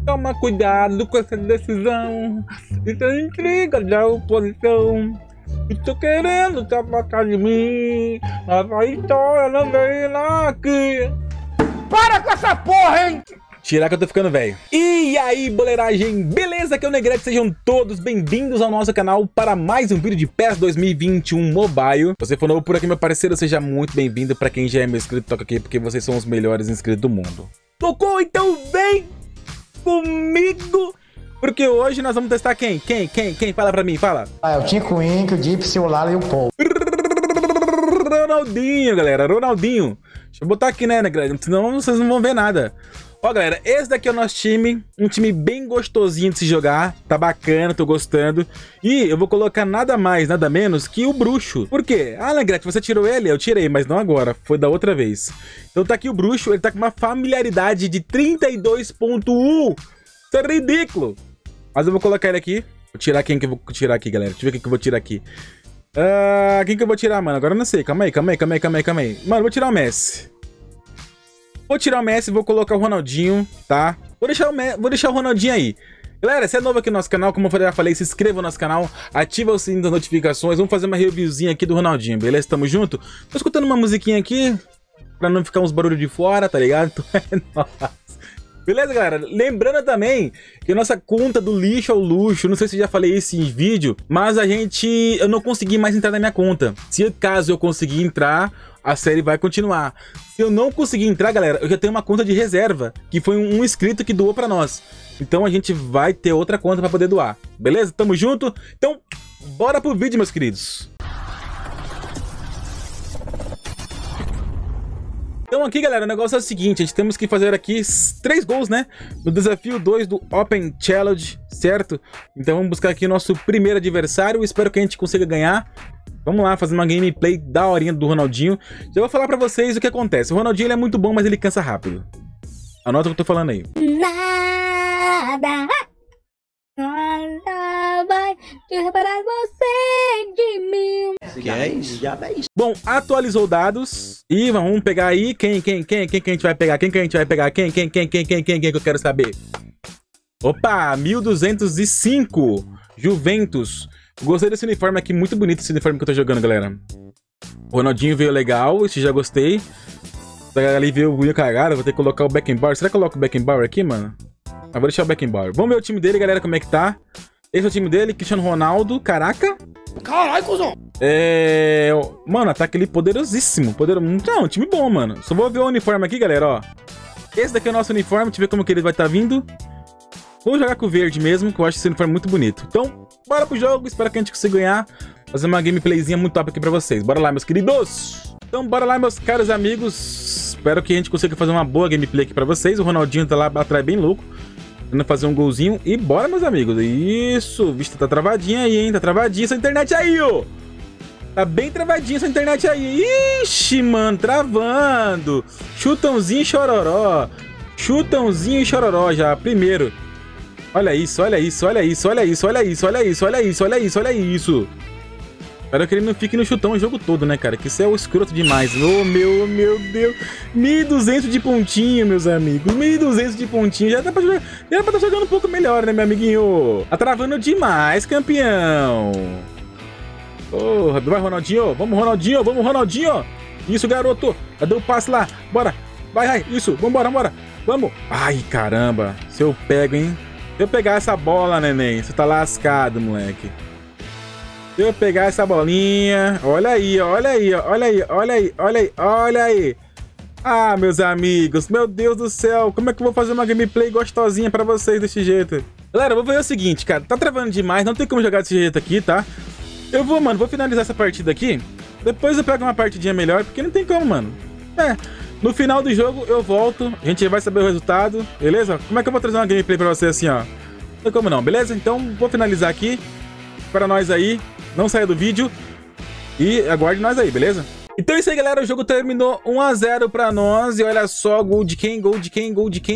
Toma cuidado com essa decisão. Isso é intriga da oposição. Estou querendo te abacar de mim. Nova história não vem aqui. Para com essa porra, hein? Tirar que eu tô ficando velho. E aí, boleiragem, beleza? Aqui é o Negrete, sejam todos bem-vindos ao nosso canal para mais um vídeo de PES 2021 Mobile. Se você for novo por aqui, meu parceiro, seja muito bem-vindo. Para quem já é meu inscrito, toca aqui, porque vocês são os melhores inscritos do mundo. Tocou? Então vem comigo, porque hoje nós vamos testar quem? Quem? Fala pra mim, fala. É o Tico Inc, o Dipsy, o Lala e o Paul. Ronaldinho, galera, Ronaldinho. Deixa eu botar aqui, né, senão vocês não vão ver nada. Ó, galera, esse daqui é o nosso time, um time bem gostosinho de se jogar, tá bacana, tô gostando. E eu vou colocar nada mais, nada menos que o Bruxo. Por quê? Ah, Negrete, você tirou ele? Eu tirei, mas não agora, foi da outra vez. Então tá aqui o Bruxo, ele tá com uma familiaridade de 32.1. Isso é ridículo. Mas eu vou colocar ele aqui. Vou tirar quem que eu vou tirar aqui, galera. Deixa eu ver quem que eu vou tirar aqui. Quem que eu vou tirar, mano? Agora eu não sei, calma aí. Mano, eu vou tirar o Messi. Vou tirar o Messi e vou colocar o Ronaldinho, tá? Vou deixar o Ronaldinho aí. Galera, se é novo aqui no nosso canal, como eu já falei, se inscreva no nosso canal, ativa o sininho das notificações, vamos fazer uma reviewzinha aqui do Ronaldinho, beleza? Tamo junto? Tô escutando uma musiquinha aqui, pra não ficar uns barulhos de fora, tá ligado? Então é nóis. Beleza, galera? Lembrando também que a nossa conta do lixo ao luxo, não sei se eu já falei isso em vídeo, mas eu não consegui mais entrar na minha conta. Se caso eu conseguir entrar, a série vai continuar. Se eu não conseguir entrar, galera, eu já tenho uma conta de reserva, que foi um inscrito que doou pra nós. Então a gente vai ter outra conta pra poder doar. Beleza? Tamo junto? Então, bora pro vídeo, meus queridos. Então aqui, galera, o negócio é o seguinte, a gente temos que fazer aqui 3 gols, né? No desafio 2 do Open Challenge, certo? Então vamos buscar aqui o nosso primeiro adversário, espero que a gente consiga ganhar. Vamos lá, fazer uma gameplay da horinha do Ronaldinho. Já vou falar pra vocês o que acontece. O Ronaldinho ele é muito bom, mas ele cansa rápido. Anota o que eu tô falando aí. Nada vai separar você de mim. Que é isso? Já é isso. Bom, atualizou dados. E vamos pegar aí. Quem a gente vai pegar? Quem que eu quero saber? Opa, 1205. Juventus. Gostei desse uniforme aqui, muito bonito esse uniforme que eu tô jogando, galera. O Ronaldinho veio legal, esse já gostei. Ali veio o William cagado, vou ter que colocar o Beckenbauer. Será que eu coloco o Beckenbauer aqui, mano? Ah, vou deixar o Beckenbauer. Vamos ver o time dele, galera, como é que tá. Esse é o time dele, Cristiano Ronaldo, caraca. Caralho, cuzão. Mano, ataque ali poderosíssimo. Não, time bom, mano. Só vou ver o uniforme aqui, galera, ó. Esse daqui é o nosso uniforme, deixa eu ver como que ele vai estar vindo. Vou jogar com o verde mesmo, que eu acho esse uniforme muito bonito. Então, bora pro jogo, espero que a gente consiga ganhar. Fazer uma gameplayzinha muito top aqui pra vocês. Bora lá, meus queridos. Então, bora lá, meus caros amigos. Espero que a gente consiga fazer uma boa gameplay aqui pra vocês. O Ronaldinho tá lá atrás bem louco, tentando fazer um golzinho. E bora, meus amigos. Isso, vista tá travadinha aí, hein? Tá travadinha essa internet aí, ó. Tá bem travadinha essa internet aí. Ixi, mano, travando. Chutãozinho e chororó. Chutãozinho e chororó já, primeiro. Olha isso, olha isso, olha isso, olha isso, olha isso, olha isso, olha isso, olha isso, olha isso. Espero que ele não fique no chutão o jogo todo, né, cara? Que isso é o escroto demais. Oh, meu Deus. 1.200 de pontinho, meus amigos. 1.200 de pontinho. Já dá pra estar jogando um pouco melhor, né, meu amiguinho? Tá travando demais, campeão. Porra, vai, Ronaldinho. Vamos, Ronaldinho. Vamos, Ronaldinho. Isso, garoto. Já deu o passe lá. Bora. Vai. Isso. Vambora. Vamos. Ai, caramba. Se eu pego, hein? Se eu pegar essa bola, neném, você tá lascado, moleque. Se eu pegar essa bolinha... Olha aí. Ah, meus amigos, meu Deus do céu. Como é que eu vou fazer uma gameplay gostosinha pra vocês desse jeito? Galera, eu vou fazer o seguinte, cara. Tá travando demais, não tem como jogar desse jeito aqui, tá? Eu vou, mano, vou finalizar essa partida aqui. Depois eu pego uma partidinha melhor, porque não tem como, mano. No final do jogo eu volto, a gente vai saber o resultado, beleza? Como é que eu vou trazer uma gameplay pra você assim, ó? Não tem como não, beleza? Então vou finalizar aqui. Para nós aí, não saia do vídeo e aguarde nós aí, beleza? Então é isso aí, galera, o jogo terminou 1 a 0 pra nós. E olha só, gol de quem? Gol de quem?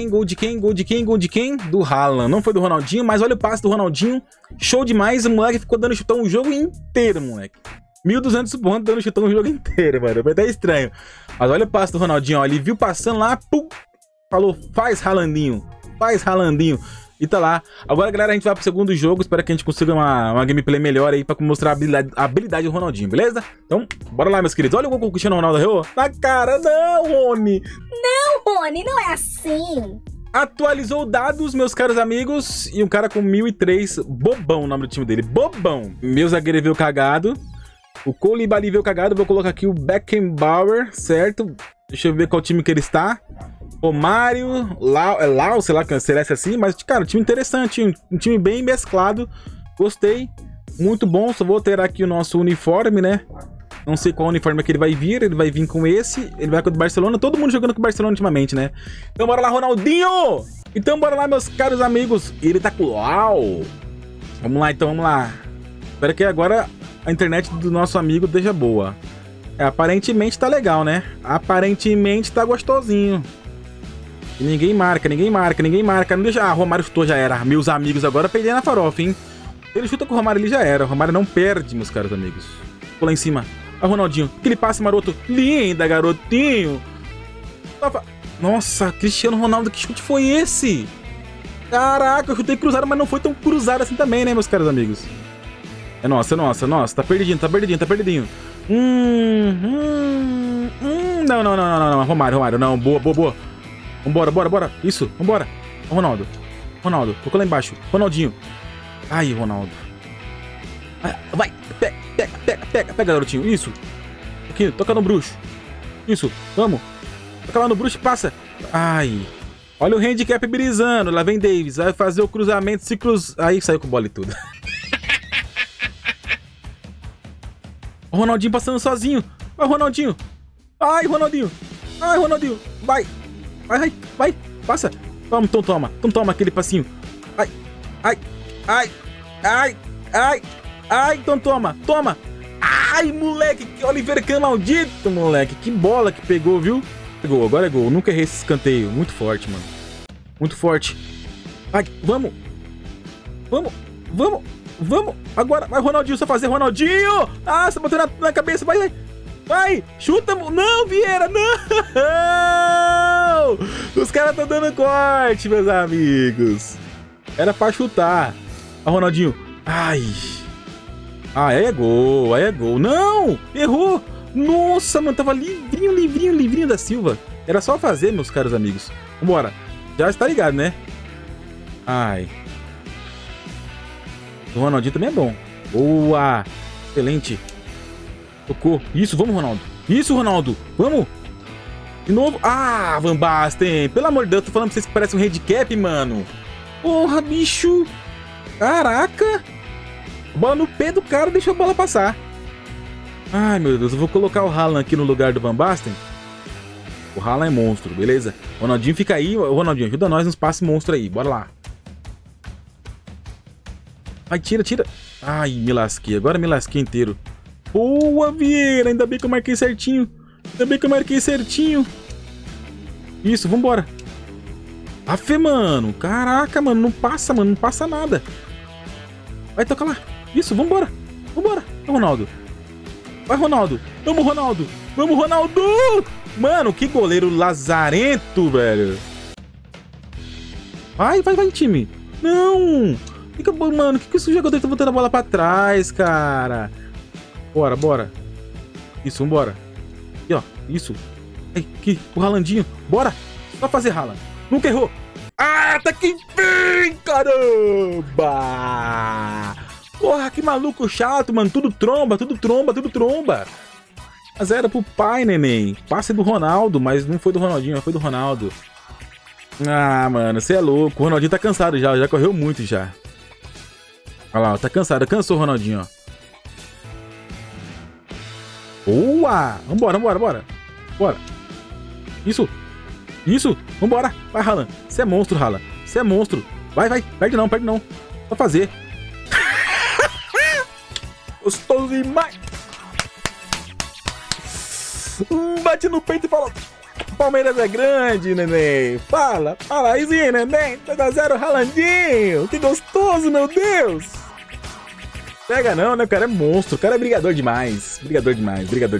Do Haaland. Não foi do Ronaldinho, mas olha o passe do Ronaldinho. Show demais, o moleque ficou dando chutão o jogo inteiro, moleque. 1.200 pontos dando chutão o jogo inteiro, mano. Foi até estranho. Mas olha o passe do Ronaldinho, ó. Ele viu passando lá, pum, falou, faz, Haalandinho. Faz, Haalandinho. E tá lá. Agora, galera, a gente vai pro segundo jogo. Espero que a gente consiga uma gameplay melhor aí pra mostrar a habilidade do Ronaldinho, beleza? Então, bora lá, meus queridos. Olha o gol que o Cristiano Ronaldo errou. Na cara, não, Rony. Não, Rony, não é assim. Atualizou dados, meus caros amigos. E um cara com 1003. Bobão o nome do time dele. Bobão. Meu zagueiro veio cagado. O Koulibaly veio cagado. Vou colocar aqui o Beckenbauer, certo? Deixa eu ver qual time que ele está. Romário, Lau, sei lá, será assim, mas, cara, um time interessante, um time bem mesclado, gostei, muito bom. Só vou ter aqui o nosso uniforme, né? Não sei qual uniforme que ele vai vir com esse, ele vai com o do Barcelona, todo mundo jogando com o Barcelona ultimamente, né? Então bora lá, Ronaldinho! Então bora lá, meus caros amigos, ele tá com o Lau. Vamos lá, então, vamos lá. Espero que agora a internet do nosso amigo esteja boa. Aparentemente tá legal, né? Aparentemente tá gostosinho. E ninguém marca. Não deixa... Ah, Romário chutou, já era. Meus amigos agora perderam na farofa, hein? Ele chuta com o Romário ali, já era. O Romário não perde, meus caros amigos. Vou lá em cima. Ah, Ronaldinho. Aquele passe maroto. Linda, garotinho. Nossa, Cristiano Ronaldo, que chute foi esse? Caraca, eu chutei cruzado, mas não foi tão cruzado assim também, né, meus caros amigos? É nossa. Tá perdidinho. Não. Romário, não. Boa. Vambora. Isso, vambora. Ronaldo. Colocou lá embaixo. Ronaldinho. Ai, Ronaldo. Vai. Pega, garotinho. Isso. Aqui, toca no bruxo. Isso, vamos. Toca lá no bruxo e passa. Ai. Olha o handicap brisando. Lá vem Davis. Vai fazer o cruzamento. Se Aí saiu com bola e tudo. O Ronaldinho passando sozinho. Vai, Ronaldinho. Ai, Ronaldinho. Vai. Passa. Então toma aquele passinho. Ai, então toma. Ai, moleque, que Oliver Kahn maldito, moleque. Que bola que pegou, viu? Agora é gol. Nunca errei esse escanteio. Muito forte, mano. Muito forte. Ai, vamos. Agora, vai, Ronaldinho, só fazer, Ronaldinho. Ah, você bateu na cabeça, vai, chuta. Não, Vieira, não. Os caras estão dando corte, meus amigos. Era pra chutar. Ó, Ronaldinho. Ai, aí é gol. Não, errou. Nossa, mano, tava livrinho da Silva. Era só fazer, meus caros amigos. Vambora. Já está ligado, né? Ai. O Ronaldinho também é bom. Boa. Excelente. Tocou. Isso, vamos, Ronaldo. Vamos. De novo. Ah, Van Basten. Pelo amor de Deus, tô falando pra vocês que parece um handicap, mano. Porra, bicho. Caraca. Bola no pé do cara, deixa a bola passar. Ai, meu Deus. Eu vou colocar o Haaland aqui no lugar do Van Basten. O Haaland é monstro, beleza? O Ronaldinho fica aí. O Ronaldinho, ajuda nós nos passes monstro aí. Bora lá. Ai, tira. Ai, me lasquei. Agora me lasquei inteiro. Boa, Vieira. Ainda bem que eu marquei certinho. Isso, vambora. Afe, mano. Caraca, mano. Não passa nada. Vai, toca lá. Isso, vambora. Vai, Ronaldo. Vamos, Ronaldo. Mano, que goleiro lazarento, velho. Vai, time. Não. Mano, que esse jogador tá botando a bola pra trás, cara? Bora. Isso, vambora. Aqui, ó. Isso. Aqui, o Haalandinho. Bora. Só fazer Haaland. Nunca errou. Ah, tá que bem, caramba. Porra, que maluco chato, mano. Tudo tromba. 1-0 pro pai, neném. Passe do Ronaldo, mas não foi do Ronaldinho, foi do Ronaldo. Ah, mano, você é louco. O Ronaldinho tá cansado já correu muito já. Olha lá, tá cansado. Cansou o Ronaldinho, ó. Boa! Vambora. Bora. Isso. Vambora. Vai, Haaland. Você é monstro, Haaland. Você é monstro. Vai. Perde não. Só fazer. Gostoso demais. Bate no peito e fala: Palmeiras é grande, neném. Fala aí, neném. 2-0, Haalandinho. Que gostoso, meu Deus. Pega não, né? O cara é monstro. O cara é brigador demais. Brigador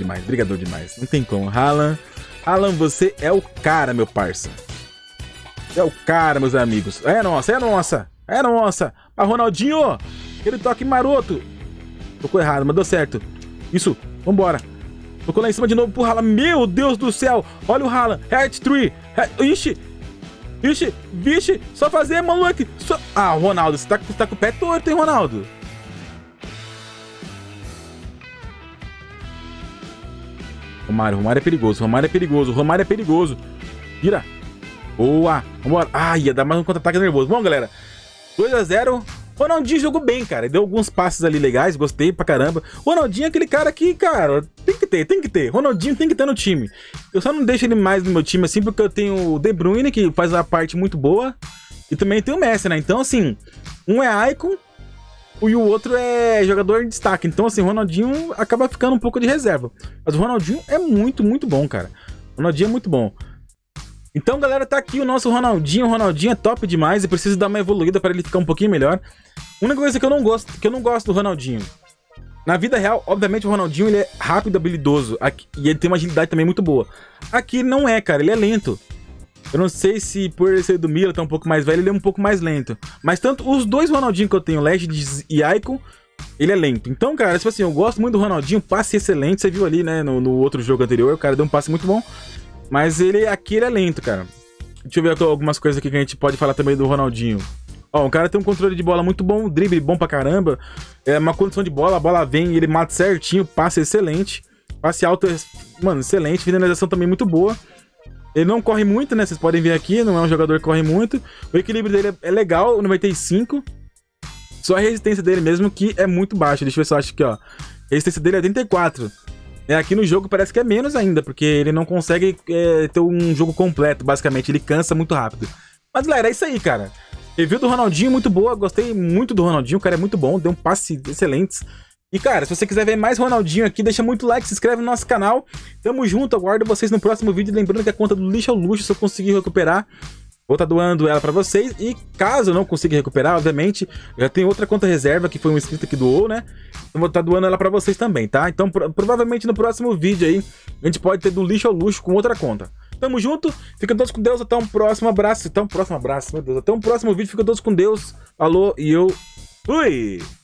demais. Não tem como. Haaland, você é o cara, meu parça. É o cara, meus amigos. É nossa, é nossa. É nossa. A Ronaldinho. Aquele toque maroto. Tocou errado, mas deu certo. Isso, vambora. Tocou lá em cima de novo pro Haaland. Meu Deus do céu. Olha o Haaland. Hat-trick. Ixi. Ixi. Vixe. Só fazer, maluco. Só... Ah, Ronaldo. Você tá com o pé torto, hein, Ronaldo? Romário é perigoso. Romário é perigoso. Vira. Boa. Vambora. Ah, ia dar mais um contra-ataque nervoso. Bom, galera. 2 a 0. Ronaldinho jogou bem, cara. Deu alguns passes ali legais. Gostei pra caramba. Ronaldinho é aquele cara que, cara, tem que ter. Ronaldinho tem que ter no time. Eu só não deixo ele mais no meu time assim porque eu tenho o De Bruyne, que faz uma parte muito boa. E também tem o Messi, né? Então, assim, um é icon e o outro é jogador de destaque. Então, assim, o Ronaldinho acaba ficando um pouco de reserva. Mas o Ronaldinho é muito, muito bom, cara. O Ronaldinho é muito bom. Então, galera, tá aqui o nosso Ronaldinho. O Ronaldinho é top demais e preciso dar uma evoluída para ele ficar um pouquinho melhor. A única coisa que eu não gosto do Ronaldinho. Na vida real, obviamente, o Ronaldinho ele é rápido, habilidoso. Aqui, e ele tem uma agilidade também muito boa. Aqui não é, cara. Ele é lento. Eu não sei se por ele ser do Milan, tá um pouco mais velho, ele é um pouco mais lento. Mas tanto os dois Ronaldinho que eu tenho, Legend e Icon, ele é lento. Então, cara, tipo assim, eu gosto muito do Ronaldinho. Passe excelente. Você viu ali, né, no outro jogo anterior, o cara deu um passe muito bom. Mas aqui ele é lento, cara. Deixa eu ver algumas coisas aqui que a gente pode falar também do Ronaldinho. Ó, o cara tem um controle de bola muito bom, drible bom pra caramba. É uma condição de bola, a bola vem, ele mata certinho, passe excelente. Passe alto, mano, excelente. Finalização também muito boa. Ele não corre muito, né? Vocês podem ver aqui, não é um jogador que corre muito. O equilíbrio dele é legal, 95. Só a resistência dele mesmo que é muito baixa. Deixa eu ver se eu acho aqui, ó. A resistência dele é 84. Aqui no jogo parece que é menos ainda, porque ele não consegue ter um jogo completo, basicamente. Ele cansa muito rápido. Mas, galera, é isso aí, cara. Review do Ronaldinho, muito boa. Gostei muito do Ronaldinho, o cara é muito bom. Deu um passe excelentes. E, cara, se você quiser ver mais Ronaldinho aqui, deixa muito like, se inscreve no nosso canal. Tamo junto, aguardo vocês no próximo vídeo. Lembrando que a conta do Lixo ao Luxo, se eu conseguir recuperar, vou estar doando ela pra vocês. E caso eu não consiga recuperar, obviamente, já tem outra conta reserva, que foi um inscrito que doou, né? Então vou estar doando ela pra vocês também, tá? Então, provavelmente no próximo vídeo aí, a gente pode ter do Lixo ao Luxo com outra conta. Tamo junto, fiquem todos com Deus, até um próximo abraço. Meu Deus, até um próximo vídeo, fiquem todos com Deus. Falou e eu fui!